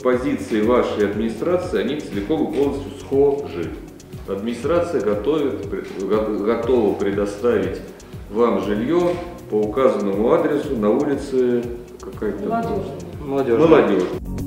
позиции вашей администрации, они целиком и полностью схожи. Администрация готова предоставить вам жилье по указанному адресу на улице какая-то Молодежная.